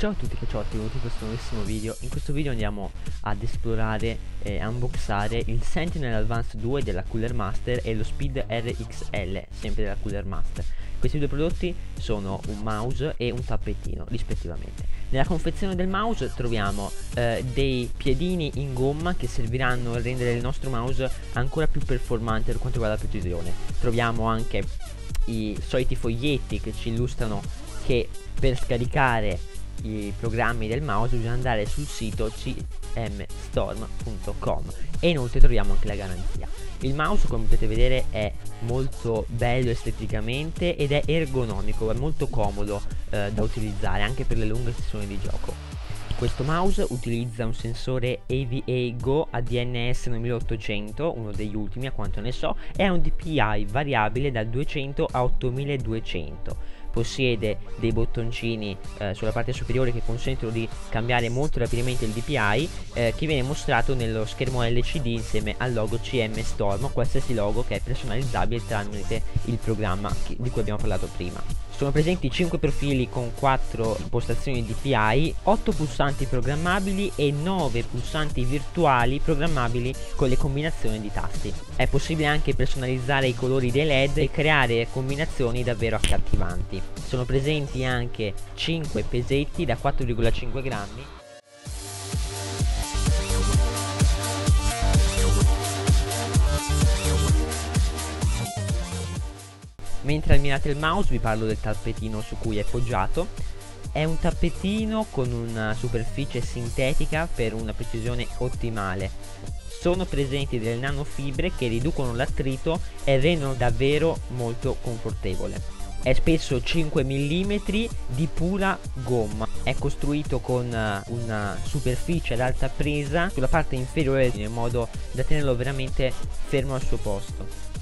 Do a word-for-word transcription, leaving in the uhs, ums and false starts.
Ciao a tutti caciotti, benvenuti in questo nuovissimo video. In questo video andiamo ad esplorare e unboxare il Sentinel Advanced due della Cooler Master e lo Speed R X L, sempre della Cooler Master. Questi due prodotti sono un mouse e un tappetino rispettivamente. Nella confezione del mouse troviamo eh, dei piedini in gomma che serviranno a rendere il nostro mouse ancora più performante per quanto riguarda la precisione. Troviamo anche i soliti foglietti che ci illustrano che per scaricare i programmi del mouse bisogna andare sul sito c m storm punto com e inoltre troviamo anche la garanzia. Il mouse, come potete vedere, è molto bello esteticamente ed è ergonomico, è molto comodo eh, da utilizzare anche per le lunghe sessioni di gioco. Questo mouse utilizza un sensore A V A Go A D N S novemilaottocento, uno degli ultimi a quanto ne so, e ha un D P I variabile da duecento a ottomiladuecento. Possiede dei bottoncini eh, sulla parte superiore che consentono di cambiare molto rapidamente il D P I, eh, che viene mostrato nello schermo L C D insieme al logo C M Storm, qualsiasi logo che è personalizzabile tramite il programma che, di cui abbiamo parlato prima. Sono presenti cinque profili con quattro impostazioni D P I, otto pulsanti programmabili e nove pulsanti virtuali programmabili con le combinazioni di tasti. È possibile anche personalizzare i colori dei L E D e creare combinazioni davvero accattivanti. Sono presenti anche cinque pesetti da quattro virgola cinque grammi. Mentre ammirate il mouse vi parlo del tappetino su cui è poggiato. È un tappetino con una superficie sintetica per una precisione ottimale. Sono presenti delle nanofibre che riducono l'attrito e rendono davvero molto confortevole. È spesso cinque millimetri di pura gomma. È costruito con una superficie ad alta presa sulla parte inferiore in modo da tenerlo veramente fermo al suo posto.